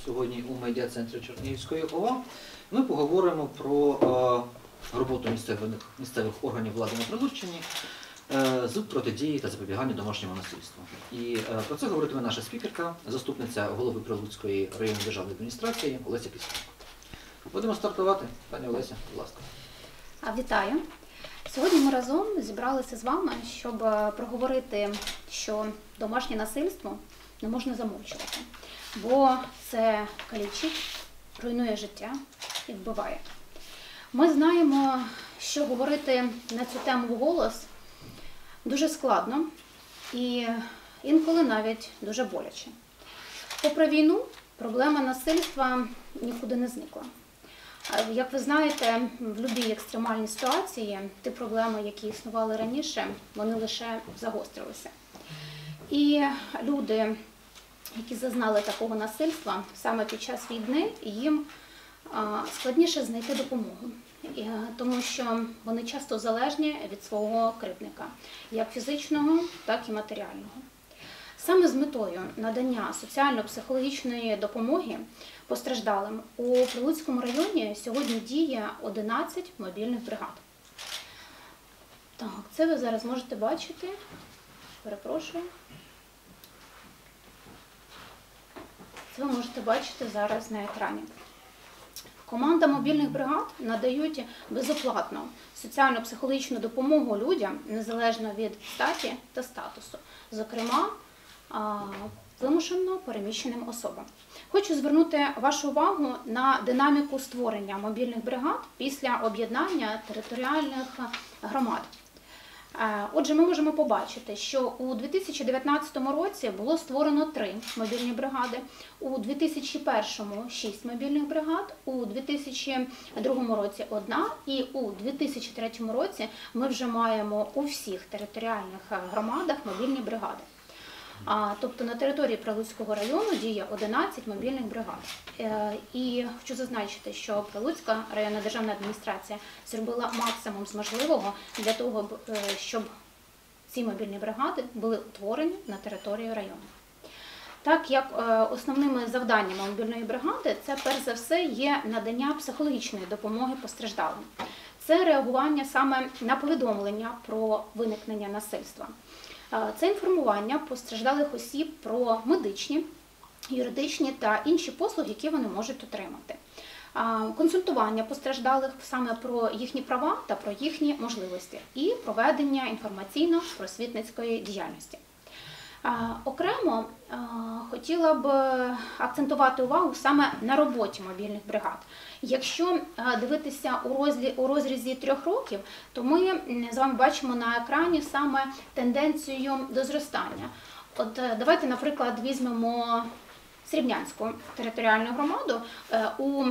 сьогодні у медіа-центрі Чернігівської ОВА. Ми поговоримо про роботу місцевих органів влади на Прилуччині з протидії та запобігання домашньому насильству. І про це говоритиме наша спікерка, заступниця голови Прилуцької районної державної адміністрації Олеся Піснюк. Будемо стартувати. Пані Олеся, будь ласка. Вітаю. Сьогодні ми разом зібралися з вами, щоб проговорити, що домашнє насильство не можна замовчувати, бо це калічить, руйнує життя і вбиває. Ми знаємо, що говорити на цю тему вголос дуже складно і інколи навіть дуже боляче. Попри війну, проблема насильства нікуди не зникла. Як ви знаєте, в будь-якій екстремальній ситуації ті проблеми, які існували раніше, вони лише загострилися. І люди, які зазнали такого насильства, саме під час війни, їм складніше знайти допомогу, тому що вони часто залежні від свого кривдника, як фізичного, так і матеріального. Саме з метою надання соціально-психологічної допомоги постраждалим у Прилуцькому районі сьогодні діє 11 мобільних бригад. Так, це ви зараз можете бачити. Перепрошую. Це ви можете бачити зараз на екрані. Команда мобільних бригад надають безоплатно соціально-психологічну допомогу людям, незалежно від статі та статусу, зокрема, вимушено переміщеним особам. Хочу звернути вашу увагу на динаміку створення мобільних бригад після об'єднання територіальних громад. Отже, ми можемо побачити, що у 2019 році було створено 3 мобільні бригади, у 2001 – 6 мобільних бригад, у 2002 році – 1 і у 2003 році ми вже маємо у всіх територіальних громадах мобільні бригади. Тобто на території Прилуцького району діє 11 мобільних бригад. І хочу зазначити, що Прилуцька районна державна адміністрація зробила максимум з можливого для того, щоб ці мобільні бригади були утворені на території району. Так як основними завданнями мобільної бригади це перш за все є надання психологічної допомоги постраждалим. Це реагування саме на повідомлення про виникнення насильства. Це інформування постраждалих осіб про медичні, юридичні та інші послуги, які вони можуть отримати. Консультування постраждалих саме про їхні права та про їхні можливості і проведення інформаційно-просвітницької діяльності. Окремо хотіла б акцентувати увагу саме на роботі мобільних бригад. Якщо дивитися у розрізі 3 років, то ми з вами бачимо на екрані саме тенденцію до зростання. От давайте, наприклад, візьмемо Срібнянську територіальну громаду. У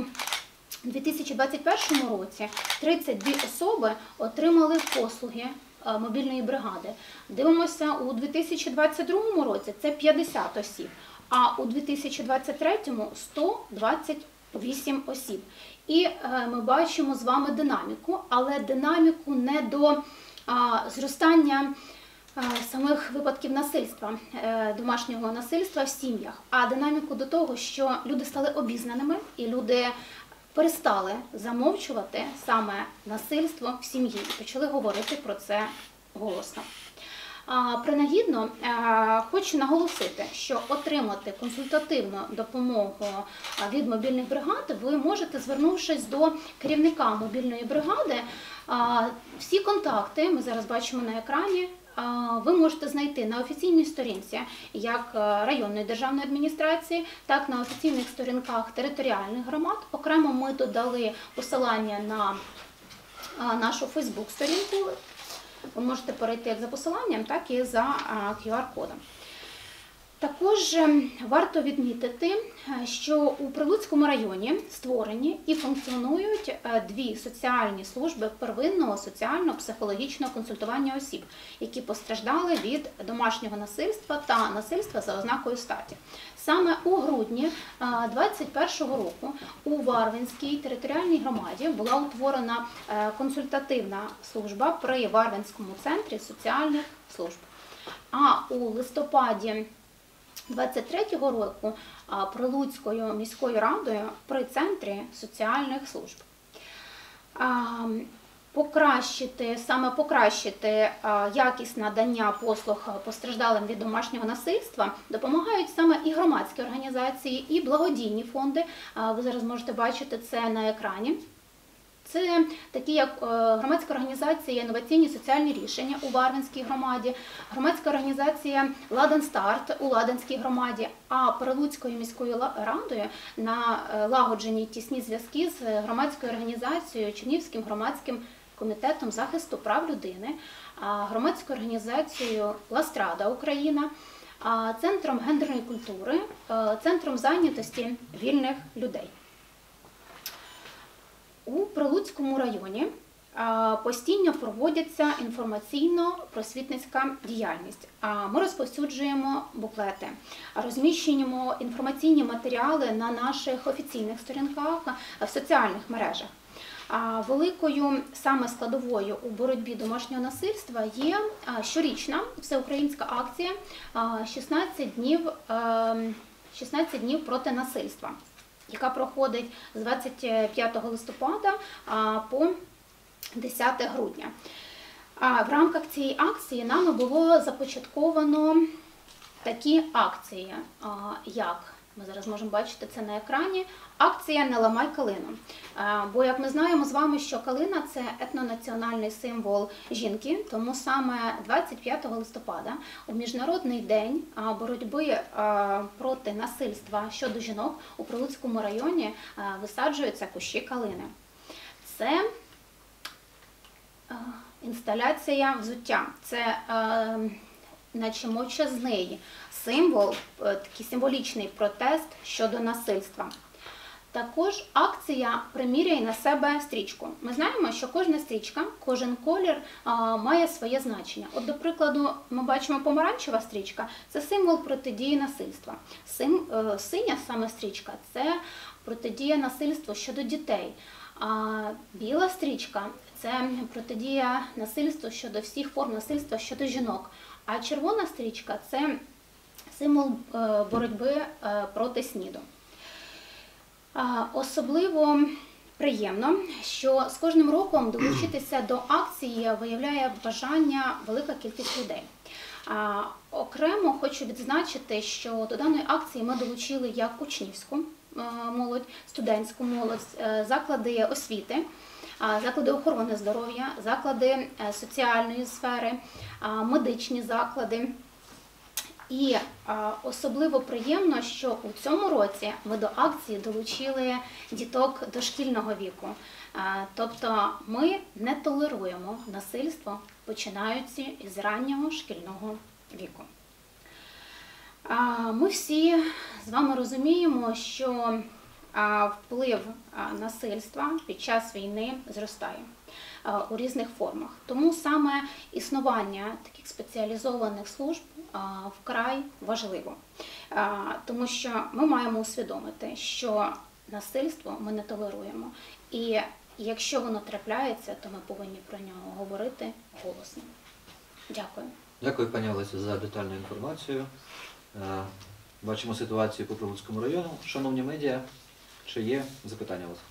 2021 році 32 особи отримали послуги мобільної бригади. Дивимося, у 2022 році це 50 осіб, а у 2023 – 128 осіб. І ми бачимо з вами динаміку, але динаміку не до зростання самих випадків насильства, домашнього насильства в сім'ях, а динаміку до того, що люди стали обізнаними і люди перестали замовчувати саме насильство в сім'ї і почали говорити про це голосно. Принагідно хочу наголосити, що отримати консультативну допомогу від мобільних бригад ви можете, звернувшись до керівника мобільної бригади. Всі контакти, ми зараз бачимо на екрані, ви можете знайти на офіційній сторінці як районної державної адміністрації, так на офіційних сторінках територіальних громад. Окремо ми додали посилання на нашу Фейсбук-сторінку. Ви можете перейти як за посиланням, так і за QR-кодом. Також варто відмітити, що у Прилуцькому районі створені і функціонують 2 соціальні служби первинного соціально-психологічного консультування осіб, які постраждали від домашнього насильства та насильства за ознакою статі. Саме у грудні 2021 року у Варвинській територіальній громаді була утворена консультативна служба при Варвинському центрі соціальних служб. А у листопаді 23-го року Прилуцькою міською радою при Центрі соціальних служб. Саме покращити якість надання послуг постраждалим від домашнього насильства допомагають саме і громадські організації, і благодійні фонди. Ви зараз можете бачити це на екрані. Це такі, як громадська організація «Інноваційні соціальні рішення» у Варвинській громаді, громадська організація «Ладен Старт» у Ладенській громаді, а Прилуцькою міською радою налагоджені тісні зв'язки з громадською організацією Чернігівським громадським комітетом захисту прав людини, громадською організацією «Ластрада Україна», Центром гендерної культури, Центром зайнятості вільних людей. У Прилуцькому районі постійно проводиться інформаційно-просвітницька діяльність. Ми розповсюджуємо буклети, розміщуємо інформаційні матеріали на наших офіційних сторінках в соціальних мережах. Великою саме складовою у боротьбі домашнього насильства є щорічна всеукраїнська акція «16 днів проти насильства», яка проходить з 25 листопада по 10 грудня. В рамках цієї акції нами було започатковано такі акції, як, ми зараз можемо бачити це на екрані, акція «Не ламай калину». Бо, як ми знаємо з вами, що калина – це етнонаціональний символ жінки, тому саме 25 листопада у Міжнародний день боротьби проти насильства щодо жінок у Прилуцькому районі висаджуються кущі калини. Це інсталяція взуття, це наче мовчазний символ, такий символічний протест щодо насильства. Також акція «Приміряй на себе стрічку». Ми знаємо, що кожна стрічка, кожен колір має своє значення. От, до прикладу, ми бачимо помаранчева стрічка – це символ протидії насильства. Синя саме стрічка – це протидія насильству щодо дітей. Біла стрічка – це протидія насильству щодо всіх форм насильства щодо жінок. А червона стрічка – це символ боротьби проти СНІДу. Особливо приємно, що з кожним роком долучитися до акції виявляє бажання велика кількість людей. Окремо хочу відзначити, що до даної акції ми долучили як учнівську молодь, студентську молодь, заклади освіти, заклади охорони здоров'я, заклади соціальної сфери, медичні заклади. І особливо приємно, що у цьому році ми до акції долучили діток дошкільного віку. Тобто ми не толеруємо насильство, починаючи із раннього шкільного віку. Ми всі з вами розуміємо, що вплив насильства під час війни зростає у різних формах. Тому саме існування таких спеціалізованих служб вкрай важливо. Тому що ми маємо усвідомити, що насильство ми не толеруємо. І якщо воно трапляється, то ми повинні про нього говорити голосно. Дякую. Дякую, пані Олесю, за детальну інформацію. Бачимо ситуацію по Прилуцькому району. Шановні медіа, чи є запитання у вас?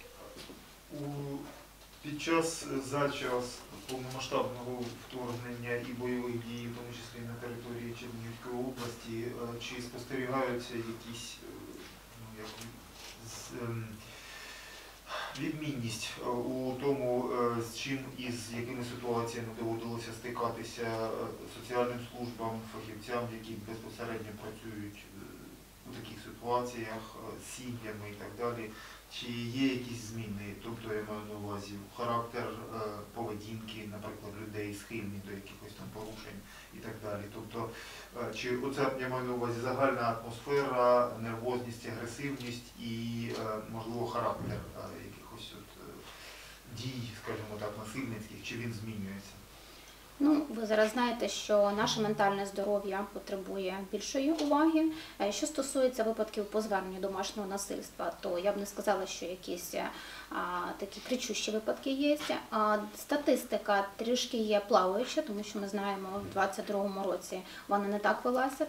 Під час повномасштабного вторгнення і бойових дій, в тому числі на території Чернігівської області, чи спостерігаються якісь відмінність у тому, з чим і з якими ситуаціями доводилося стикатися соціальним службам, фахівцям, які безпосередньо працюють у таких ситуаціях, з сім'ями і так далі? Чи є якісь зміни, тобто я маю на увазі характер поведінки, наприклад, людей схильні до якихось там порушень і так далі? Тобто, чи оце я маю на увазі загальна атмосфера, нервозність, агресивність і, можливо, характер якихось дій, скажімо так, насильницьких, чи він змінюється? Ну, ви зараз знаєте, що наше ментальне здоров'я потребує більшої уваги. Що стосується випадків по зверненню домашнього насильства, то я б не сказала, що якісь такі кричущі випадки є. Статистика трішки є плаваюча, тому що ми знаємо, в 2022 році вона не так велася,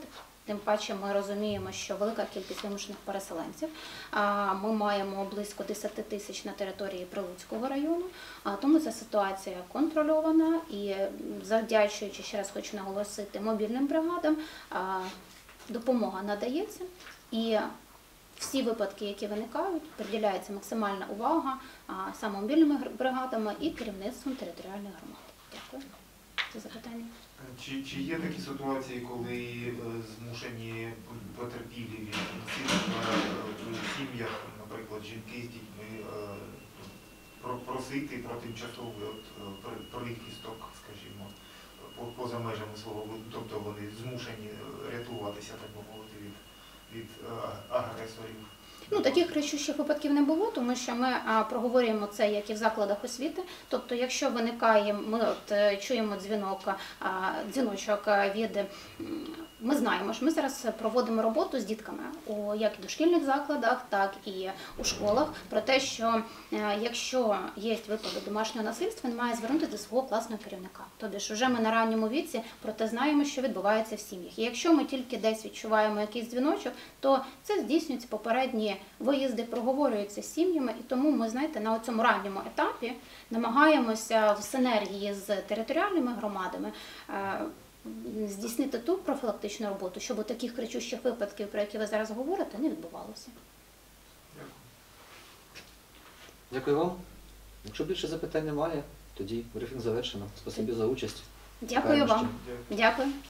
Тим паче ми розуміємо, що велика кількість вимушених переселенців. Ми маємо близько 10 тисяч на території Прилуцького району, тому ця ситуація контрольована і завдячуючи, ще раз хочу наголосити, мобільним бригадам, допомога надається і всі випадки, які виникають, приділяється максимальна увага саме мобільними бригадами і керівництвом територіальних громад. Дякую за запитання. Чи є такі ситуації, коли змушені потерпілі від насильства у сім'ях, наприклад, жінки з дітьми, просити про тимчасовий прихисток, скажімо, поза межами свого, тобто вони змушені рятуватися, так би мовити, від агресорів? Таких кричущих випадків не було, тому що ми проговорюємо це як і в закладах освіти. Тобто, якщо виникає, ми чуємо дзвіночок від, ми знаємо, що ми зараз проводимо роботу з дітками як і в дошкільних закладах, так і у школах, про те, що якщо є випадок домашнього насильства, він має звернутися до свого класного керівника. Тобто ж вже ми на ранньому віці про те знаємо, що відбувається в сім'ях. І якщо ми тільки десь відчуваємо якийсь дзвіночок, то це здійснюється попередні виїзди, проговорюються з сім'ями, і тому ми, знаєте, на цьому ранньому етапі намагаємося в синергії з територіальними громадами здійснити ту профілактичну роботу, щоб таких кричущих випадків, про які ви зараз говорите, не відбувалося. Дякую вам. Якщо більше запитань немає, тоді брифінг завершено. Спасибі за участь. Дякую вам. Дякую.